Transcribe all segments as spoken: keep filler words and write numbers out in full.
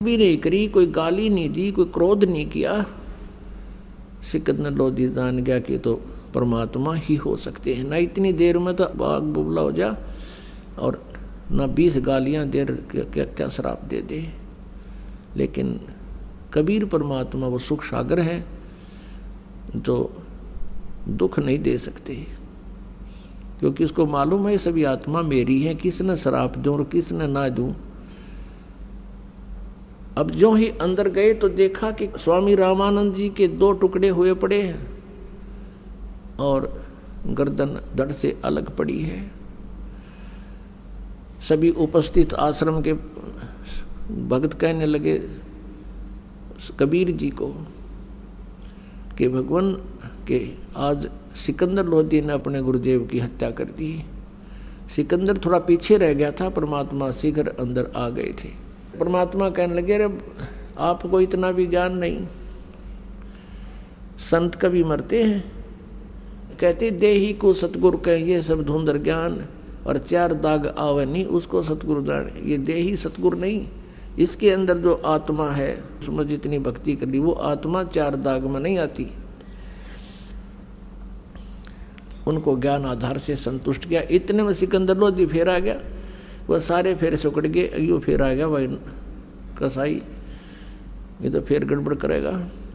भी नहीं करी, कोई गाली नहीं दी, कोई क्रोध नहीं किया। सिकंदर लोधी जान गया कि तो परमात्मा ही हो सकते हैं। ना इतनी देर में तो बाग बुबला हो जा और ना बीस गालियां दे क्या क्या श्राप दे दे। लेकिन कबीर परमात्मा वो सुख सागर है जो दुख नहीं दे सकते, क्योंकि उसको मालूम है सभी आत्मा मेरी है, किसने श्राप दूं और किसने ना दूं। अब जो ही अंदर गए तो देखा कि स्वामी रामानंद जी के दो टुकड़े हुए पड़े हैं और गर्दन धड़ से अलग पड़ी है। सभी उपस्थित आश्रम के भक्त कहने लगे कबीर जी को कि भगवान के आज सिकंदर लोधी ने अपने गुरुदेव की हत्या कर दी। सिकंदर थोड़ा पीछे रह गया था, परमात्मा शीघ्र अंदर आ गए थे। परमात्मा कहने लगे अरे आपको इतना भी ज्ञान नहीं, संत कभी मरते हैं। कहते देही को सतगुरु कहिए सब धुंधर ज्ञान, और चार दाग आवे नहीं उसको सतगुरु जाने। ये देही सतगुरु नहीं, इसके अंदर जो आत्मा है उसमें जितनी भक्ति कर ली वो आत्मा चार दाग में नहीं आती। उनको ज्ञान आधार से संतुष्ट किया। इतने में सिकंदर लोधी फेर आ गया, वह सारे फेर सुकड़ गए। यो फेर आ गया भाई कसाई, ये तो फेर गड़बड़ करेगा।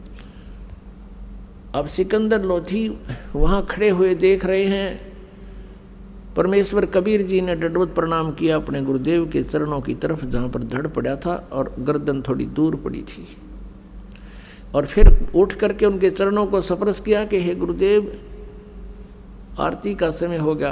अब सिकंदर लोधी वहां खड़े हुए देख रहे हैं। परमेश्वर कबीर जी ने दंडवत प्रणाम किया अपने गुरुदेव के चरणों की तरफ, जहां पर धड़ पड़ा था और गर्दन थोड़ी दूर पड़ी थी, और फिर उठ करके उनके चरणों को स्पर्श किया कि हे गुरुदेव आरती का समय हो गया,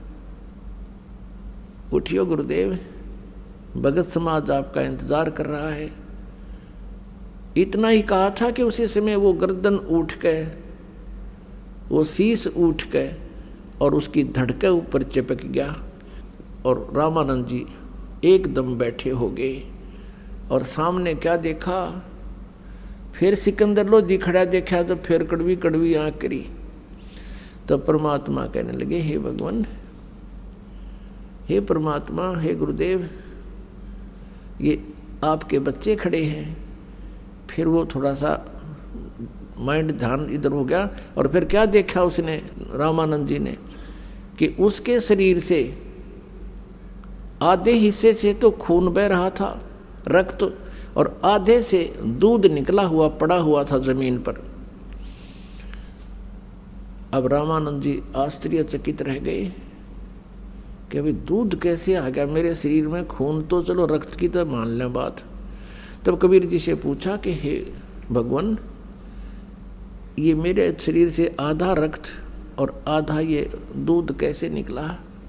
उठियो गुरुदेव, भगत समाज आपका इंतजार कर रहा है। इतना ही कहा था कि उसी समय वो गर्दन उठ के, वो शीश उठ के और उसकी धड़के ऊपर चिपक गया और रामानंद जी एकदम बैठे हो गए। और सामने क्या देखा, फिर सिकंदर लोधी खड़ा देखा तो फिर कड़वी कड़वी आंख करी। तो परमात्मा कहने लगे हे भगवान, हे परमात्मा, हे गुरुदेव, ये आपके बच्चे खड़े हैं। फिर वो थोड़ा सा माइंड ध्यान इधर हो गया और फिर क्या देखा उसने, रामानंद जी ने, कि उसके शरीर से आधे हिस्से से तो खून बह रहा था, रक्त, और आधे से दूध निकला हुआ पड़ा हुआ था जमीन पर। अब रामानंद जी आश्चर्यचकित रह गए कि अभी दूध कैसे आ गया मेरे शरीर में, खून तो चलो रक्त की तो मान लें बात। तब कबीर जी से पूछा कि हे भगवान, ये मेरे शरीर से आधा रक्त और आधा ये दूध कैसे निकला।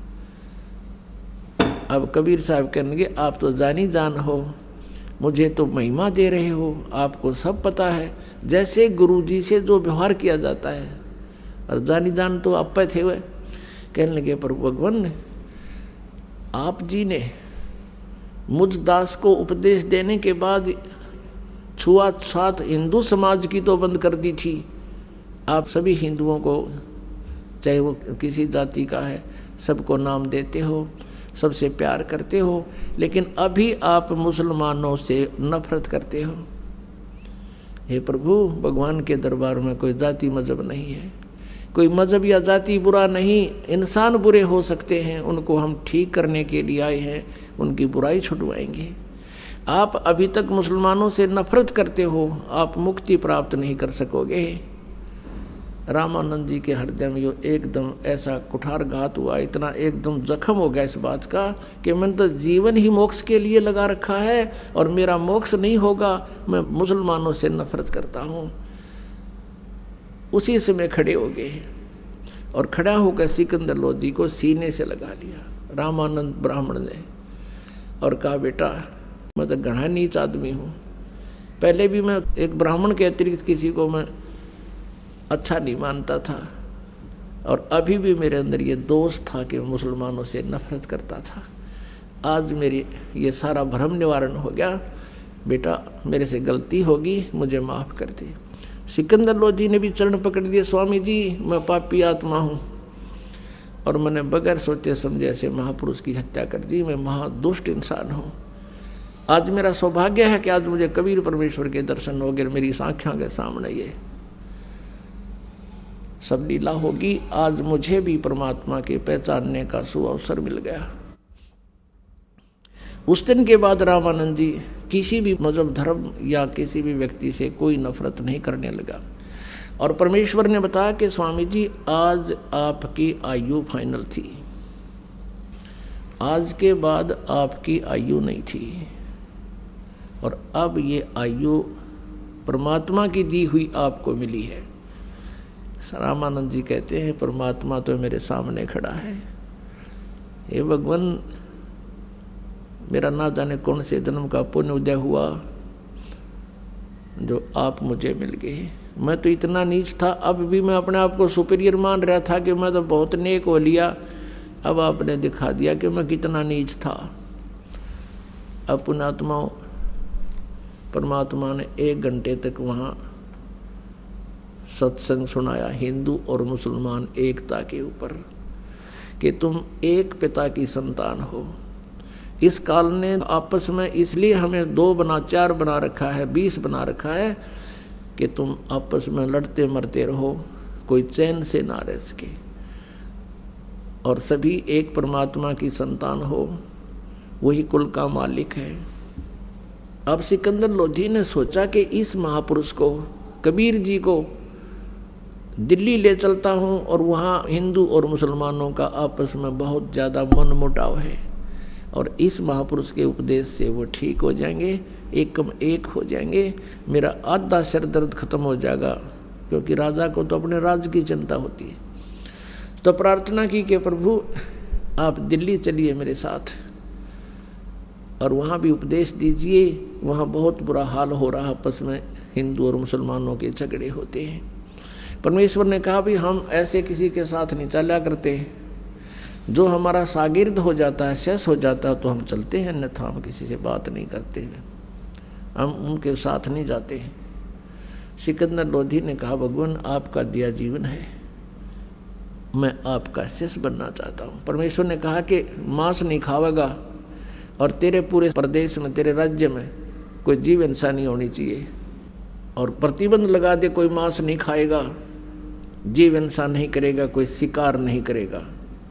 अब कबीर साहब कहने लगे आप तो जानी जान हो, मुझे तो महिमा दे रहे हो, आपको सब पता है, जैसे गुरु जी से जो व्यवहार किया जाता है, और जानी जान तो आप पे थे। हुए कहने लगे पर भगवान आप जी ने मुझ दास को उपदेश देने के बाद छुआछूत हिंदू समाज की तो बंद कर दी थी। आप सभी हिंदुओं को, चाहे वो किसी जाति का है, सबको नाम देते हो, सबसे प्यार करते हो, लेकिन अभी आप मुसलमानों से नफरत करते हो। हे प्रभु, भगवान के दरबार में कोई जाति मजहब नहीं है, कोई मजहब या जाति बुरा नहीं, इंसान बुरे हो सकते हैं, उनको हम ठीक करने के लिए आए हैं, उनकी बुराई छुटवाएंगे। आप अभी तक मुसलमानों से नफरत करते हो, आप मुक्ति प्राप्त नहीं कर सकोगे। रामानंद जी के हृदय में यो एकदम ऐसा कुठारघात हुआ, इतना एकदम जख्म हो गया इस बात का कि मैंने तो जीवन ही मोक्ष के लिए लगा रखा है और मेरा मोक्ष नहीं होगा, मैं मुसलमानों से नफरत करता हूँ। उसी समय खड़े हो गए और खड़ा होकर सिकंदर लोधी को सीने से लगा लिया रामानंद ब्राह्मण ने, और कहा बेटा मैं तो घना नीच आदमी हूँ, पहले भी मैं एक ब्राह्मण के अतिरिक्त किसी को मैं अच्छा नहीं मानता था, और अभी भी मेरे अंदर ये दोष था कि मुसलमानों से नफरत करता था। आज मेरी ये सारा भ्रम निवारण हो गया, बेटा मेरे से गलती होगी, मुझे माफ़ कर दे। सिकंदर लोधी ने भी चरण पकड़ दिए, स्वामी जी मैं पापी आत्मा हूँ और मैंने बगैर सोचे समझे ऐसे महापुरुष की हत्या कर दी, मैं महादुष्ट इंसान हूँ। आज मेरा सौभाग्य है कि आज मुझे कबीर परमेश्वर के दर्शन हो गए, मेरी आँखों के सामने ये सब लीला होगी। आज मुझे भी परमात्मा के पहचानने का सुअवसर मिल गया। उस दिन के बाद रामानंद जी किसी भी मजहब, धर्म या किसी भी व्यक्ति से कोई नफरत नहीं करने लगा। और परमेश्वर ने बताया कि स्वामी जी आज आपकी आयु फाइनल थी, आज के बाद आपकी आयु नहीं थी, और अब ये आयु परमात्मा की दी हुई आपको मिली है। रामानंद जी कहते हैं परमात्मा तो मेरे सामने खड़ा है, हे भगवान मेरा ना जाने कौन से जन्म का पुण्य उदय हुआ जो आप मुझे मिल गए। मैं तो इतना नीच था, अब भी मैं अपने आप को सुपीरियर मान रहा था कि मैं तो बहुत नेक हो लिया। अब आपने दिखा दिया कि मैं कितना नीच था। अब पुण्यात्माओं, परमात्मा ने एक घंटे तक वहाँ सत्संग सुनाया हिंदू और मुसलमान एकता के ऊपर, कि तुम एक पिता की संतान हो। इस काल ने आपस में इसलिए हमें दो बना चार बना रखा है, बीस बना रखा है कि तुम आपस में लड़ते मरते रहो, कोई चैन से ना रह सके, और सभी एक परमात्मा की संतान हो, वही कुल का मालिक है। अब सिकंदर लोधी ने सोचा कि इस महापुरुष को, कबीर जी को दिल्ली ले चलता हूँ, और वहाँ हिंदू और मुसलमानों का आपस में बहुत ज़्यादा मन मुटाव है, और इस महापुरुष के उपदेश से वो ठीक हो जाएंगे, एक कम एक हो जाएंगे, मेरा आधा सिर दर्द खत्म हो जाएगा, क्योंकि राजा को तो अपने राज्य की चिंता होती है। तो प्रार्थना की कि प्रभु आप दिल्ली चलिए मेरे साथ, और वहाँ भी उपदेश दीजिए। वहाँ बहुत बुरा हाल हो रहा, आपस में हिंदू और मुसलमानों के झगड़े होते हैं। परमेश्वर ने कहा भी हम ऐसे किसी के साथ नहीं चला करते, जो हमारा शागिर्द हो जाता है, शेष हो जाता है, तो हम चलते हैं, अन्यथा हम किसी से बात नहीं करते हैं, हम उनके साथ नहीं जाते हैं। सिकंदर लोधी ने कहा भगवान आपका दिया जीवन है, मैं आपका शिष्य बनना चाहता हूँ। परमेश्वर ने कहा कि मांस नहीं खावेगा, और तेरे पूरे प्रदेश में, तेरे राज्य में कोई जीव हिंसा नहीं होनी चाहिए, और प्रतिबंध लगा दे कोई मांस नहीं खाएगा, जीव हिंसा नहीं करेगा, कोई शिकार नहीं करेगा।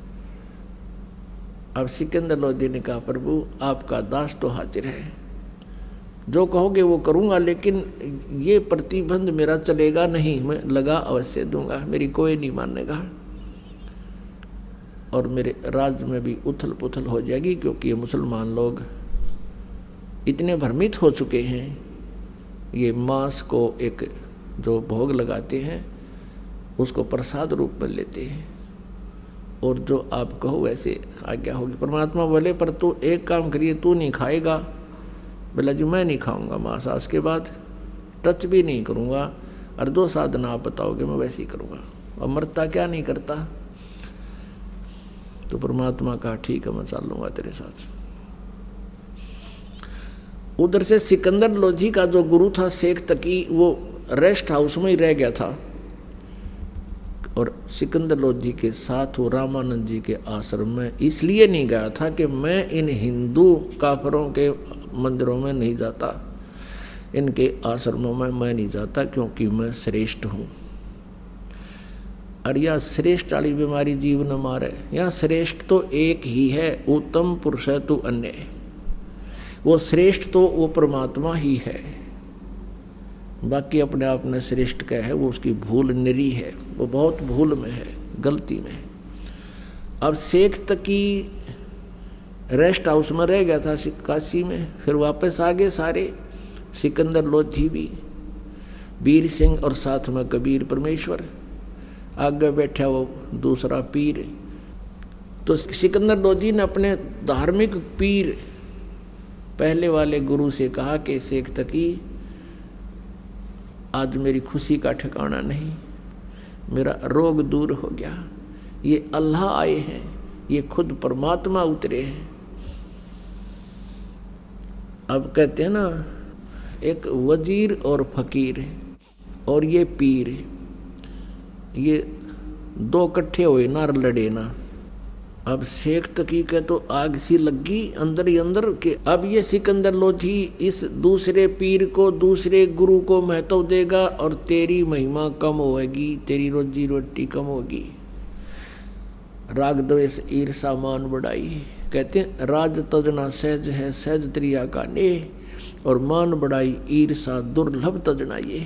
अब सिकंदर लोधी ने कहा प्रभु आपका दास तो हाजिर है, जो कहोगे वो करूँगा, लेकिन ये प्रतिबंध मेरा चलेगा नहीं, मैं लगा अवश्य दूंगा, मेरी कोई नहीं मानेगा, और मेरे राज्य में भी उथल पुथल हो जाएगी, क्योंकि ये मुसलमान लोग इतने भ्रमित हो चुके हैं। ये मांस को एक जो भोग लगाते हैं उसको प्रसाद रूप में लेते हैं, और जो आप कहो वैसे आज्ञा होगी। परमात्मा बोले पर तू एक काम करिए, तू नहीं खाएगा। बोला जी मैं नहीं खाऊंगा मांस, आज के बाद टच भी नहीं करूंगा, और दो साधना आप बताओगे मैं वैसे ही करूंगा, और मरता क्या नहीं करता। तो परमात्मा कहा ठीक है मैं चल लूंगा तेरे साथ। उधर से सिकंदर लोधी का जो गुरु था शेख तकी, वो रेस्ट हाउस में ही रह गया था, और सिकंदर लोधी के साथ वो रामानंद जी के आश्रम में इसलिए नहीं गया था कि मैं इन हिंदू काफरों के मंदिरों में नहीं जाता, इनके आश्रमों में मैं नहीं जाता, क्योंकि मैं श्रेष्ठ हूँ। और यह श्रेष्ठ वाली बीमारी जीव न मारे। यह श्रेष्ठ तो एक ही है, उत्तम पुरुष है तू अन्य। वो श्रेष्ठ तो वो परमात्मा ही है, बाकी अपने आप में श्रेष्ठ क्या है, वो उसकी भूल निरी है, वो बहुत भूल में है, गलती में है। अब शेख तकी रेस्ट हाउस में रह गया था काशी में, फिर वापस आ गए सारे, सिकंदर लोधी भी, वीर सिंह और साथ में कबीर परमेश्वर, आगे बैठा वो दूसरा पीर। तो सिकंदर लोधी ने अपने धार्मिक पीर पहले वाले गुरु से कहा कि शेख तकी आज मेरी खुशी का ठिकाना नहीं, मेरा रोग दूर हो गया, ये अल्लाह आए हैं, ये खुद परमात्मा उतरे हैं। अब कहते हैं ना एक वजीर और फकीर और ये पीर, ये दो इकट्ठे हुए ना लड़े ना, अब शेख तकी के तो आग सी लगी अंदर ही अंदर के अब ये सिकंदर लोधी इस दूसरे पीर को दूसरे गुरु को महत्व देगा और तेरी महिमा कम होगी, तेरी रोजी रोटी कम होगी। राग द्वेष ईर्षा मान बढ़ाई, कहते हैं राज तजना सहज है सहज त्रिया का ने, और मान बढ़ाई ईर्षा दुर्लभ तजना ये।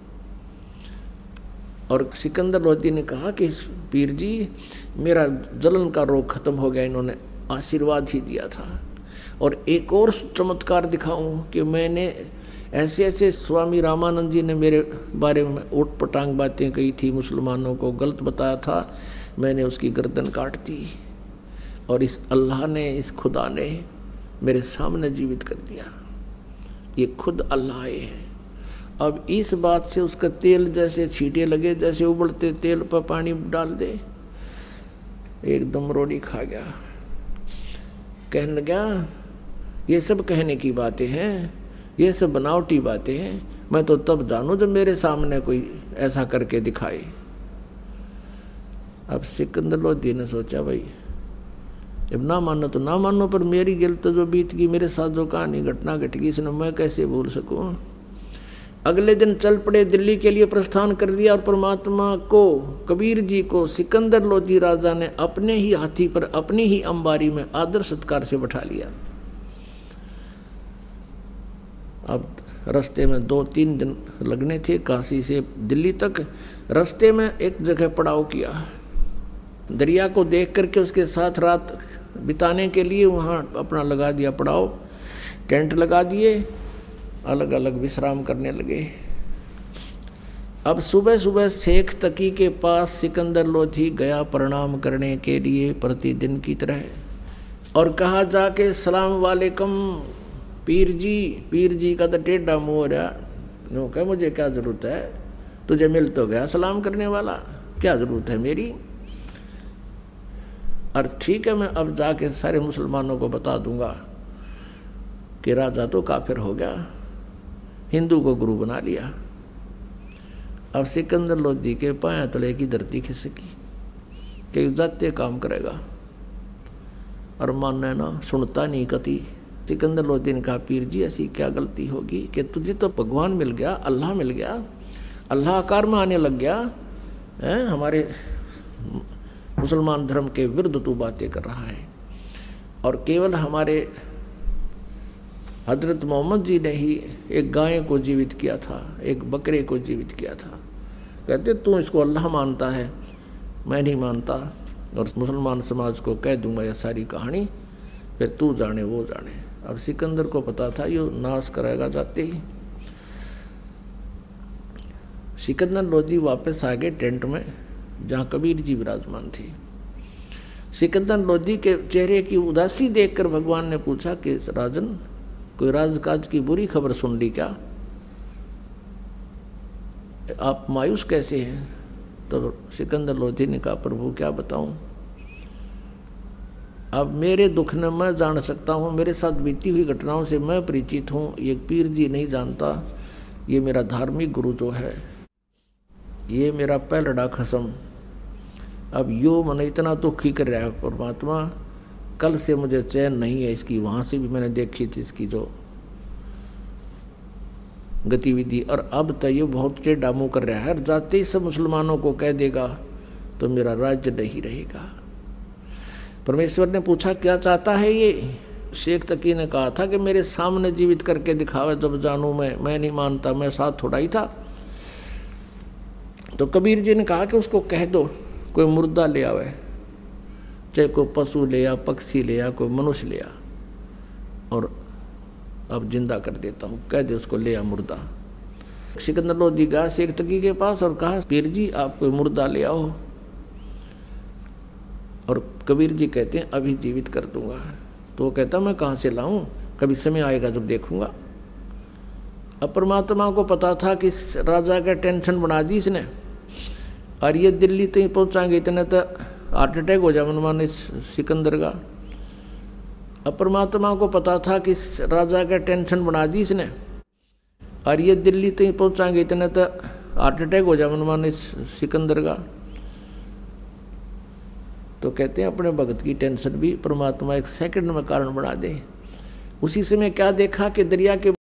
और सिकंदर लोधी ने कहा कि पीर जी मेरा जलन का रोग खत्म हो गया, इन्होंने आशीर्वाद ही दिया था। और एक और चमत्कार दिखाऊं कि मैंने ऐसे ऐसे स्वामी रामानंद जी ने मेरे बारे में ऊट पटांग बातें कही थी, मुसलमानों को गलत बताया था, मैंने उसकी गर्दन काट दी और इस अल्लाह ने, इस खुदा ने मेरे सामने जीवित कर दिया। ये खुद अल्लाह है। अब इस बात से उसका तेल जैसे छींटे लगे, जैसे उबलते तेल पर पानी डाल दे, एकदम रोड़ी खा गया। कहने लगा ये सब कहने की बातें हैं, ये सब बनावटी बातें हैं, मैं तो तब जानूं जब मेरे सामने कोई ऐसा करके दिखाए। अब सिकंदर लोधी ने सोचा भाई जब ना मानो तो ना मानो, पर मेरी गिल्त जो बीत गई, मेरे साथ जो कहानी घटना घट गई, इसने मैं कैसे भूल सकूं। अगले दिन चल पड़े, दिल्ली के लिए प्रस्थान कर दिया और परमात्मा को, कबीर जी को सिकंदर लोधी राजा ने अपने ही हाथी पर अपनी ही अंबारी में आदर सत्कार से बैठा लिया। अब रास्ते में दो तीन दिन लगने थे काशी से दिल्ली तक। रास्ते में एक जगह पड़ाव किया, दरिया को देख करके उसके साथ रात बिताने के लिए वहाँ अपना लगा दिया पड़ाव, टेंट लगा दिए, अलग अलग विश्राम करने लगे। अब सुबह सुबह शेख तकी के पास सिकंदर लोधी गया प्रणाम करने के लिए प्रतिदिन की तरह, और कहा जाके सलाम वालेकुम पीर जी। पीर जी का तो टेढ़ा मुँह हो रहा, नो कह मुझे क्या ज़रूरत है, तुझे मिल तो गया सलाम करने वाला, क्या ज़रूरत है मेरी। और ठीक है मैं अब जाके सारे मुसलमानों को बता दूंगा कि राजा तो काफिर हो गया, हिंदू को गुरु बना लिया। अब सिकंदर लोधी के पांव तले की धरती खिसकी कि जाते काम करेगा, और मानना ना सुनता नहीं कति। सिकंदर लोधी ने कहा पीर जी ऐसी क्या गलती होगी कि तुझे तो भगवान मिल गया, अल्लाह मिल गया, अल्लाह आकार में आने लग गया है, हमारे मुसलमान धर्म के विरुद्ध तू बातें कर रहा है। और केवल हमारे हजरत मोहम्मद जी ने ही एक गाय को जीवित किया था, एक बकरे को जीवित किया था। कहते तू इसको अल्लाह मानता है, मैं नहीं मानता, और मुसलमान समाज को कह दूंगा यह सारी कहानी, फिर तू जाने वो जाने। अब सिकंदर को पता था ये नाश करेगा जाते ही। सिकंदर लोधी वापस आ गए टेंट में जहाँ कबीर जी विराजमान थे। सिकंदर लोधी के चेहरे की उदासी देखकर भगवान ने पूछा कि राजन कोई राजकाज की बुरी खबर सुन ली क्या, आप मायूस कैसे हैं। तो सिकंदर लोधी ने कहा प्रभु क्या बताऊं, अब मेरे दुख ने मैं जान सकता हूँ, मेरे साथ बीती हुई घटनाओं से मैं परिचित हूँ, ये पीर जी नहीं जानता, ये मेरा धार्मिक गुरु जो है, ये मेरा पहलड़ा खसम अब यो मन इतना दुखी कर रहा है परमात्मा, कल से मुझे चैन नहीं है इसकी। वहाँ से भी मैंने देखी थी इसकी जो गतिविधि, और अब तो ये बहुत टेढ़ा मुँह कर रहा है, और जाते ही सब मुसलमानों को कह देगा तो मेरा राज्य नहीं रहेगा। परमेश्वर ने पूछा क्या चाहता है ये। शेख तकी ने कहा था कि मेरे सामने जीवित करके दिखावे जब जानूं मैं, मैं नहीं मानता, मैं साथ थोड़ा ही था। तो कबीर जी ने कहा कि उसको कह दो कोई मुर्दा ले आवे, चाहे कोई पशु ले आ, पक्षी ले आ, कोई मनुष्य ले आ, और अब जिंदा कर देता हूँ, कह दे उसको ले आ मुर्दा। सिकंदर लोधी गया शेख तकी के पास और कहा पीर जी आप कोई मुर्दा ले आओ, और कबीर जी कहते हैं अभी जीवित कर दूंगा। तो वो कहता मैं कहाँ से लाऊं, कभी समय आएगा जब देखूंगा। अब परमात्मा को पता था कि राजा का टेंशन बना दी इसने, और ये दिल्ली तक पहुँचाएंगे इतने तो हार्ट अटैक हो जाए मनमाने सिकंदर का। अब परमात्मा को पता था कि राजा का टेंशन बना दी इसने, और ये दिल्ली तक पहुँचाएंगे इतने तो हार्ट अटैक हो जाए मनमाने सिकंदर का। तो कहते हैं अपने भगत की टेंशन भी परमात्मा एक सेकंड में कारण बना दे। उसी समय क्या देखा कि दरिया के